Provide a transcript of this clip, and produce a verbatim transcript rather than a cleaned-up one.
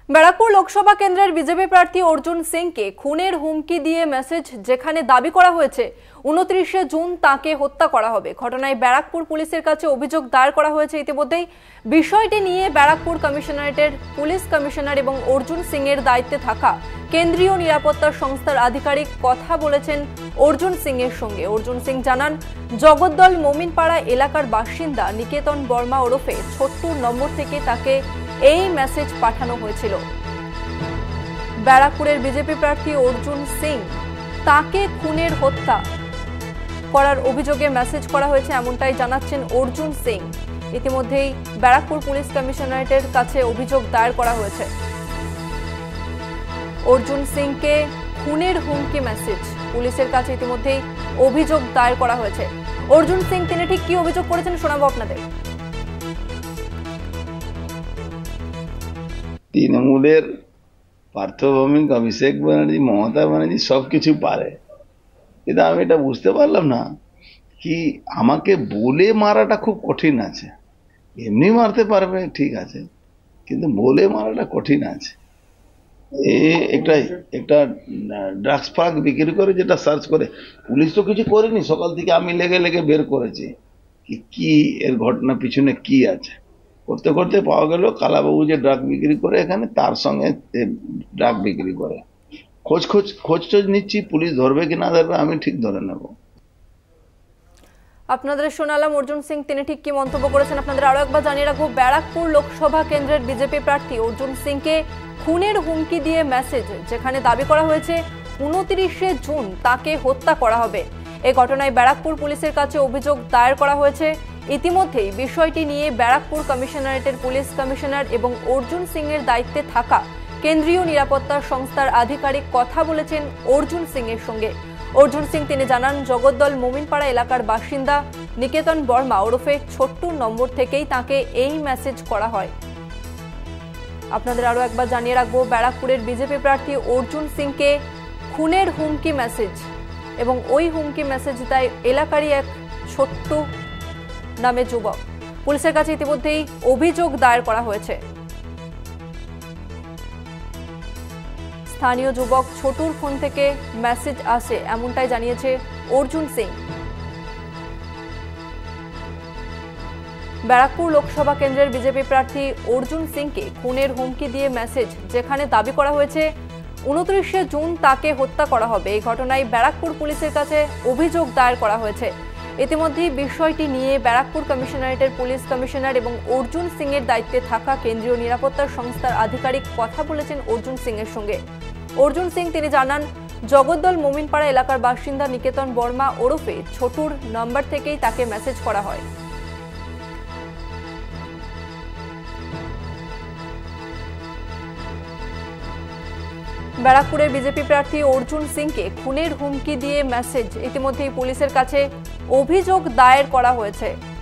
ব্যারাকপুর লোকসভা কেন্দ্রের বিজেপি প্রার্থী অর্জুন সিংকে খুনের হুমকি দিয়ে মেসেজ, যেখানে দাবি করা হয়েছে উনত্রিশে জুন তাকে হত্যা করা হবে। ঘটনায় ব্যারাকপুর পুলিশের কাছে অভিযোগ দায়ের করা হয়েছে। ইতিমধ্যেই বিষয়টি নিয়ে ব্যারাকপুর কমিশনারেটের পুলিশ কমিশনার এবং অর্জুন সিং এর দায়িত্বে থাকা কেন্দ্রীয় নিরাপত্তা সংস্থার আধিকারিক কথা বলেছেন অর্জুন সিং এর সঙ্গে। অর্জুন সিং জানান, জগদ্দল মোমিনপাড়া এলাকার বাসিন্দা নিকেতন বর্মা ওরফে ছোট্টুর নম্বর থেকে তাকে এই মেসেজ পাঠানো হয়েছিল। ব্যারাকপুরের বিজেপি প্রার্থী অর্জুন সিং তাকে খুনের হত্যা করার অভিযোগে মেসেজ করা হয়েছে, এমনটাই জানাচ্ছেন অর্জুন সিং। ইতিমধ্যেই ব্যারাকপুর পুলিশ কমিশনারেটের কাছে অভিযোগ দায়ের করা হয়েছে। অর্জুন সিংকে খুনের হুমকি মেসেজ, পুলিশের কাছে ইতিমধ্যেই অভিযোগ দায়ের করা হয়েছে। অর্জুন সিং তিনি ঠিক কি অভিযোগ করেছেন শোনাবো আপনাদের। তৃণমূলের পার্থ ভৌমিক, অভিষেক ব্যানার্জি, মমতা ব্যানার্জি সবকিছু পারে, কিন্তু আমি এটা বুঝতে পারলাম না কি আমাকে বলে মারাটা খুব কঠিন আছে। এমনি মারতে পারবে ঠিক আছে, কিন্তু বলে মারাটা কঠিন আছে। এ একটা একটা ড্রাগস ফাগ বিক্রি করে যেটা সার্চ করে, পুলিশ তো কিছু করেনি, সকাল থেকে আমি লেগে লেগে বের করেছি কি কি এর ঘটনা পিছনে কি আছে। করতে করতে পাওয়া গেল কালাবাবু যে ড্রাগ বিক্রি করে এখানে, তার সঙ্গে ড্রাগ বিক্রি করে। খোঁজ খোঁজ খোঁজ খোঁজ নিচ্ছি, পুলিশ ধরবে কি না ধরবে আমি ঠিক ধরে নেব। আপনাদের শোনালাম অর্জুন সিং তিনি ঠিক কি মন্তব্য করেছেন। আপনাদের আরো একবার জানিয়ে রাখবো, ব্যারাকপুর লোকসভা কেন্দ্রের বিজেপি প্রার্থী অর্জুন সিংকে খুনের হুমকি দিয়ে মেসেজ, যেখানে দাবি করা হয়েছে উনত্রিশে জুন তাকে হত্যা করা হবে। এই ঘটনায় ব্যারাকপুর পুলিশের কাছে অভিযোগ দায়ের করা হয়েছে। ইতিমধ্যেই বিষয়টি নিয়ে ব্যারাকপুর কমিশনারেটের পুলিশ কমিশনার এবং অর্জুন সিং এর দায়িত্বে থাকা কেন্দ্রীয় নিরাপত্তা সংস্থার আধিকারিক কথা বলেছেন অর্জুন সিং এর সঙ্গে। অর্জুন সিং তিনি জানান, জগদ্দল মোমিনপাড়া এলাকার বাসিন্দা নিকেতন বর্মা ওরফে ছোট্টুর নম্বর থেকেই তাকে এই মেসেজ করা হয়। আপনাদের আরো একবার জানিয়ে রাখবো, ব্যারাকপুরের বিজেপি প্রার্থী অর্জুন সিংকে খুনের হুমকি মেসেজ, এবং ওই হুমকি মেসেজ দেয় এলাকারই এক ছোট্টু নামে যুবক। পুলিশের কাছে ইতিমধ্যেই অভিযোগ দায়ের করা হয়েছে। স্থানীয় যুবক ছোটুর ফোন থেকে মেসেজ আসে, এমনটাই জানিয়েছে অর্জুন সিং। ব্যারাকপুর লোকসভা কেন্দ্রের বিজেপি প্রার্থী অর্জুন সিংকে খুনের হুমকি দিয়ে মেসেজ, যেখানে দাবি করা হয়েছে উনত্রিশে জুন তাকে হত্যা করা হবে। এই ঘটনায় ব্যারাকপুর পুলিশের কাছে অভিযোগ দায়ের করা হয়েছে। ইতিমধ্যেই বিষয়টি নিয়ে ব্যারাকপুর কমিশনারেটের পুলিশ কমিশনার এবং অর্জুন সিং এর দায়িত্বে থাকা কেন্দ্রীয় নিরাপত্তা সংস্থার আধিকারিক কথা বলেছেন অর্জুন সিং এর সঙ্গে। অর্জুন সিং তিনি জানান, জগদ্দল মোমিনপাড়া এলাকার বাসিন্দা নিকেতন বর্মা ওরফে ছোটুর নাম্বার থেকেই তাকে মেসেজ করা হয়। ব্যারাকপুরের বিজেপি প্রার্থী অর্জুন সিংকে খুনের হুমকি দিয়ে মেসেজ, ইতিমধ্যেই পুলিশের কাছে অভিযোগ দায়ের করা হয়েছে।